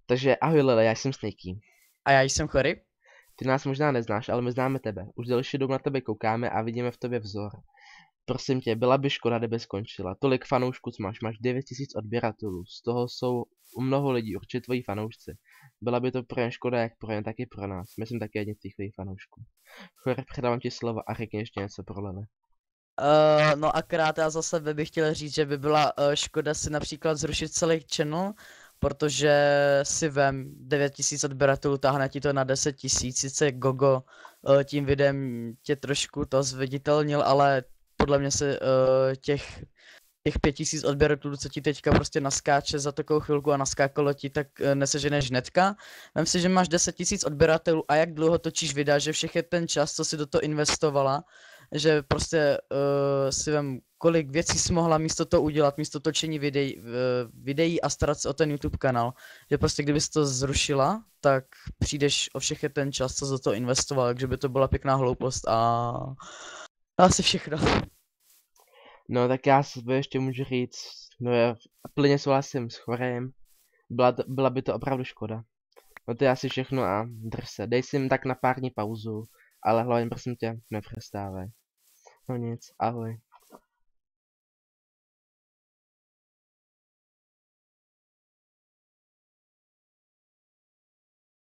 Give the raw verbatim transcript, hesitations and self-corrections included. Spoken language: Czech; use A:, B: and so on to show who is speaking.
A: Takže ahoj Lele, já jsem Snakey.
B: A já jsem Chory.
A: Ty nás možná neznáš, ale my známe tebe. Už delší dobu na tebe koukáme a vidíme v tobě vzor. Prosím tě, byla by škoda, kdyby skončila. Tolik fanoušků máš, máš devět tisíc odběratelů, z toho jsou u mnoho lidí určitě tvoji fanoušci. Byla by to pro ně škoda jak pro ně, tak i pro nás. My jsme taky jedni z tvých fanoušků. Chory, předávám ti slovo a řekni ještě něco pro Lele.
B: Uh, no akorát já za sebe bych chtěl říct, že by byla uh, škoda si například zrušit celý channel, protože si vem devět tisíc odběratelů, táhne ti to na deset tisíc, sice Gogo uh, tím videem tě trošku to zviditelnil, ale podle mě se uh, těch těch pět tisíc odběratelů, co ti teďka prostě naskáče za takovou chvilku a naskákalo ti, tak uh, neseženeš hnedka. Vem si, že máš deset tisíc odběratelů a jak dlouho točíš videa, že všechny ten čas, co si do toho investovala, že prostě uh, si vem, kolik věcí jsi mohla místo toho udělat, místo točení videí, uh, videí a starat se o ten YouTube kanál. Že prostě kdybys to zrušila, tak přijdeš o všechny ten čas, co do toho investoval, takže by to byla pěkná hloupost a asi všechno.
A: No tak já se ještě můžu říct, no já plně souhlasím s Chorem. Byla, to, byla by to opravdu škoda. No to je asi všechno a drž se. Dej si jim tak na pár dní pauzu, ale hlavně prosím tě, nepřestávej. No nic, ahoj.